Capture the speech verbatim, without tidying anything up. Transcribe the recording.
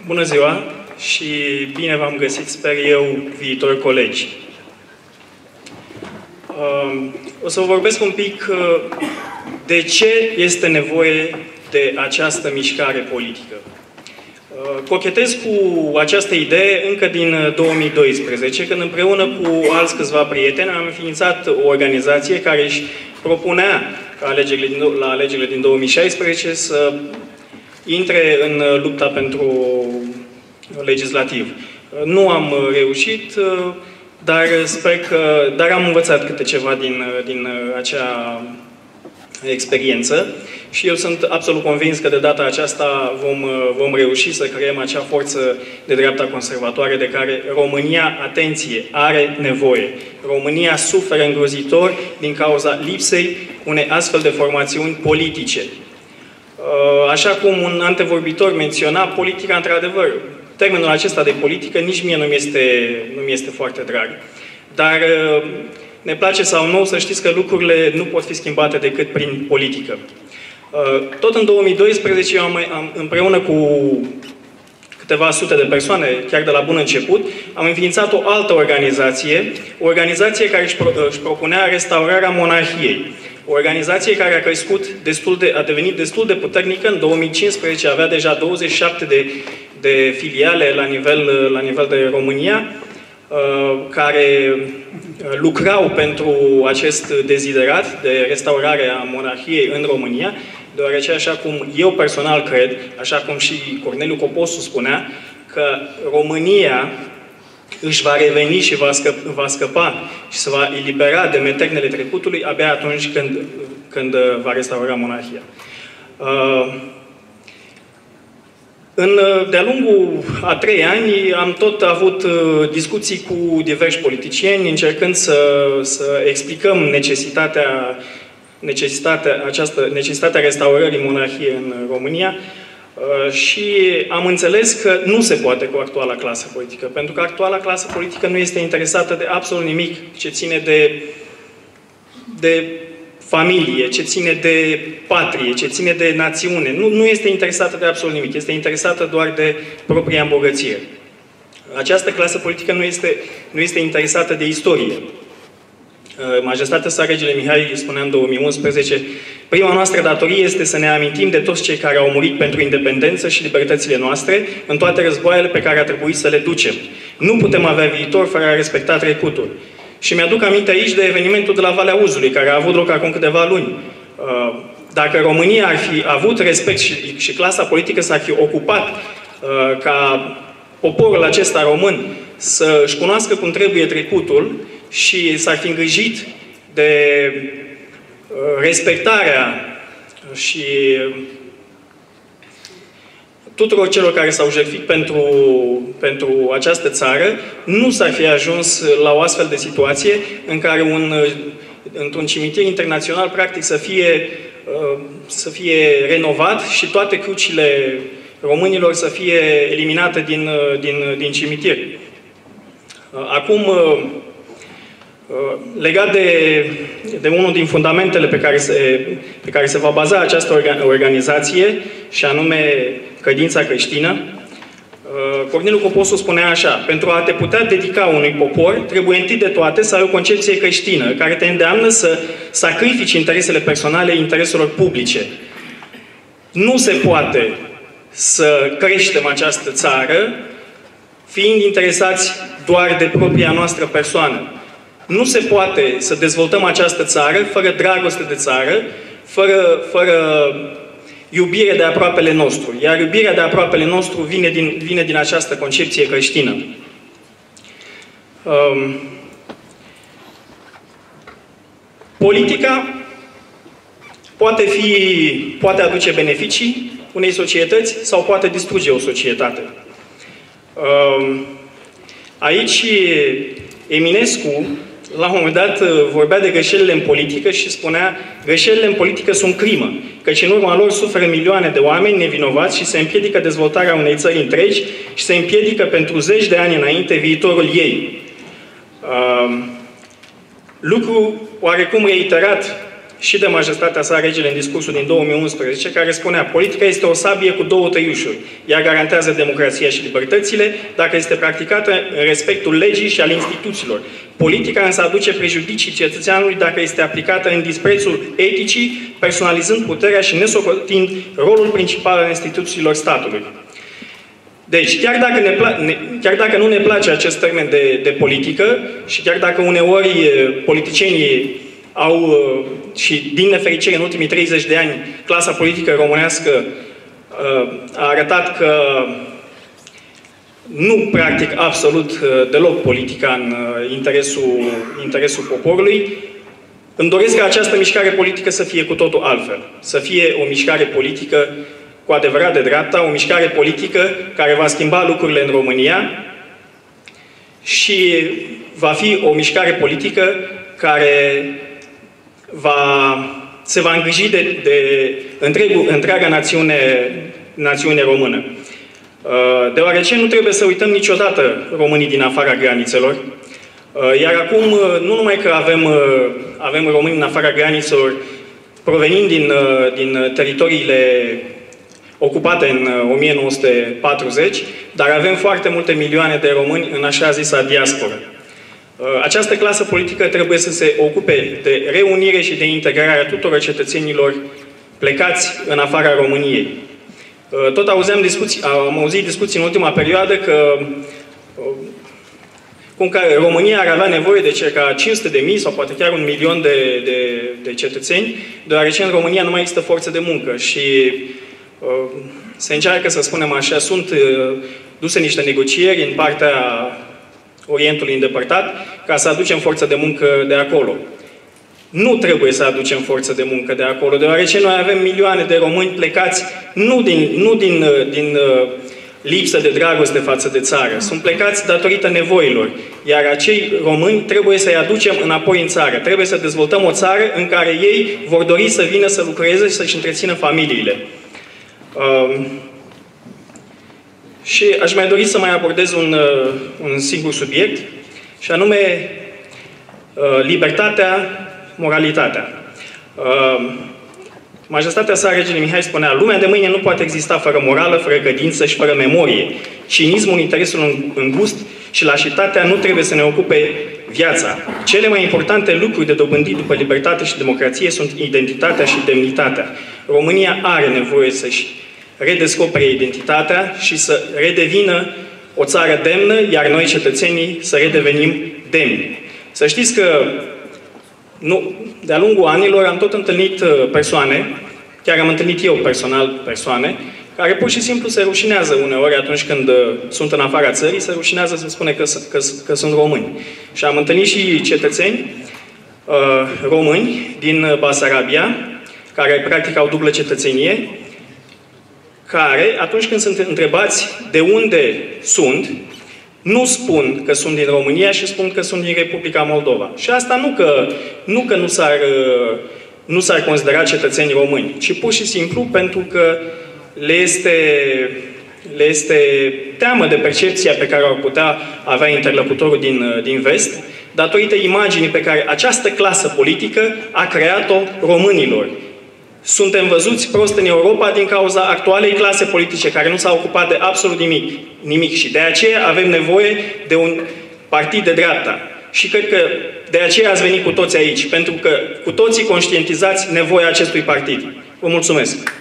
Bună ziua și bine v-am găsit, sper eu, viitori colegi. O să vă vorbesc un pic de ce este nevoie de această mișcare politică. Cochetez cu această idee încă din două mii doisprezece, când împreună cu alți câțiva prieteni am înființat o organizație care își propunea la alegerile din două mii șaisprezece să intre în lupta pentru legislativ. Nu am reușit, dar sper că, dar am învățat câte ceva din, din acea experiență și eu sunt absolut convins că de data aceasta vom, vom reuși să creăm acea forță de dreapta conservatoare de care România, atenție, are nevoie. România suferă îngrozitor din cauza lipsei unei astfel de formațiuni politice. Așa cum un antevorbitor menționa, politica, într-adevăr, termenul acesta de politică nici mie nu mi este, nu mi este foarte drag. Dar ne place sau nu să știți că lucrurile nu pot fi schimbate decât prin politică. Tot în două mii doisprezece, eu am, am, împreună cu câteva sute de persoane, chiar de la bun început, am înființat o altă organizație, o organizație care își, pro, își propunea restaurarea monarhiei. O organizație care a crescut destul de, a devenit destul de puternică. În două mii cincisprezece avea deja douăzeci și șapte de, de filiale la nivel, la nivel de România, care lucrau pentru acest deziderat de restaurare a monarhiei în România, deoarece, așa cum eu personal cred, așa cum și Corneliu Coposu spunea, că România își va reveni și va, scăp, va scăpa și se va elibera de meternele trecutului abia atunci când, când va restaura monarhia. În, de-a lungul a trei ani am tot avut discuții cu diversi politicieni, încercând să, să explicăm necesitatea, necesitatea, această, necesitatea restaurării monarhiei în România. Și am înțeles că nu se poate cu actuala clasă politică, pentru că actuala clasă politică nu este interesată de absolut nimic ce ține de, de familie, ce ține de patrie, ce ține de națiune. Nu, nu este interesată de absolut nimic, este interesată doar de propria îmbogățire. Această clasă politică nu este, nu este interesată de istorie. Majestatea sa, Regele Mihai, spunea în două mii unsprezece, prima noastră datorie este să ne amintim de toți cei care au murit pentru independență și libertățile noastre în toate războaiele pe care a trebuit să le ducem. Nu putem avea viitor fără a respecta trecutul. Și mi-aduc aminte aici de evenimentul de la Valea Uzului, care a avut loc acum câteva luni. Dacă România ar fi avut respect și, și clasa politică s-ar fi ocupat ca poporul acesta român să își cunoască cum trebuie trecutul și s-ar fi îngrijit de respectarea și tuturor celor care s-au jertfit pentru, pentru această țară, nu s-ar fi ajuns la o astfel de situație în care un, într-un cimitir internațional, practic, să fie, să fie renovat și toate crucile românilor să fie eliminate din, din, din cimitir. Acum, legat de, de unul din fundamentele pe care, se, pe care se va baza această organizație, și anume credința creștină, Corneliu Coposu spunea așa: pentru a te putea dedica unui popor, trebuie întâi de toate să ai o concepție creștină, care te îndeamnă să sacrifici interesele personale intereselor publice. Nu se poate să creștem această țară fiind interesați doar de propria noastră persoană. Nu se poate să dezvoltăm această țară fără dragoste de țară, fără, fără iubire de aproapele nostru. Iar iubirea de aproapele nostru vine din, vine din această concepție creștină. Um, politica poate, fi, poate aduce beneficii unei societăți sau poate distruge o societate. Um, aici Eminescu, la un moment dat, vorbea de greșelile în politică și spunea: greșelile în politică sunt crimă, căci în urma lor suferă milioane de oameni nevinovați și se împiedică dezvoltarea unei țări întregi și se împiedică pentru zeci de ani înainte viitorul ei. Uh, lucru oarecum reiterat și de majestatea sa regele în discursul din două mii unsprezece, care spunea: politica este o sabie cu două tăiușuri. Ea garantează democrația și libertățile dacă este practicată în respectul legii și al instituțiilor. Politica însă aduce prejudicii cetățeanului dacă este aplicată în disprețul eticii, personalizând puterea și nesocotind rolul principal al instituțiilor statului. Deci, chiar dacă, ne ne, chiar dacă nu ne place acest termen de, de politică și chiar dacă uneori politicienii au, și din nefericire în ultimii treizeci de ani, clasa politică românească a arătat că nu practic absolut deloc politica în interesul, interesul poporului, îmi doresc ca această mișcare politică să fie cu totul altfel. Să fie o mișcare politică cu adevărat de dreapta, o mișcare politică care va schimba lucrurile în România și va fi o mișcare politică care va, se va îngriji de, de întregul, întreaga națiune, națiune română. Deoarece nu trebuie să uităm niciodată românii din afara granițelor. Iar acum, nu numai că avem, avem români în afara granițelor provenind din, din teritoriile ocupate în o mie nouă sute patruzeci, dar avem foarte multe milioane de români în așa zisa diasporă. Această clasă politică trebuie să se ocupe de reunire și de integrarea tuturor cetățenilor plecați în afara României. Tot auzeam discuții, am auzit discuții în ultima perioadă că cum că România ar avea nevoie de circa cinci sute de mii sau poate chiar un milion de, de, de cetățeni, deoarece în România nu mai există forță de muncă și se încearcă, să spunem așa, sunt duse niște negocieri în partea Orientului îndepărtat ca să aducem forță de muncă de acolo. Nu trebuie să aducem forță de muncă de acolo, deoarece noi avem milioane de români plecați nu din, nu din, din lipsă de dragoste față de țară. Sunt plecați datorită nevoilor. Iar acei români trebuie să-i aducem înapoi în țară. Trebuie să dezvoltăm o țară în care ei vor dori să vină să lucreze și să-și întrețină familiile. Uh, și aș mai dori să mai abordez un, uh, un singur subiect, și anume uh, libertatea, moralitatea. Uh, Majestatea sa, regele Mihai, spunea: lumea de mâine nu poate exista fără morală, fără credință și fără memorie. Cinismul, interesul îngust și lașitatea nu trebuie să ne ocupe viața. Cele mai importante lucruri de dobândit după libertate și democrație sunt identitatea și demnitatea. România are nevoie să-și redescopere identitatea și să redevină o țară demnă, iar noi, cetățenii, să redevenim demni. Să știți că nu, de-a lungul anilor am tot întâlnit persoane, chiar am întâlnit eu personal persoane, care pur și simplu se rușinează uneori atunci când sunt în afara țării, se rușinează să spune că, că, că sunt români. Și am întâlnit și cetățeni uh, români din Basarabia, care practic au dublă cetățenie, care, atunci când sunt întrebați de unde sunt, nu spun că sunt din România și spun că sunt din Republica Moldova. Și asta nu că nu, că nu s-ar nu s-ar considera cetățeni români, ci pur și simplu pentru că le este, le este teamă de percepția pe care o ar putea avea interlocutorul din, din vest, datorită imaginii pe care această clasă politică a creat-o românilor. Suntem văzuți prost în Europa din cauza actualei clase politice, care nu s-a ocupat de absolut nimic, nimic. Și de aceea avem nevoie de un partid de dreapta. Și cred că de aceea ați venit cu toți aici, pentru că cu toții conștientizați nevoia acestui partid. Vă mulțumesc!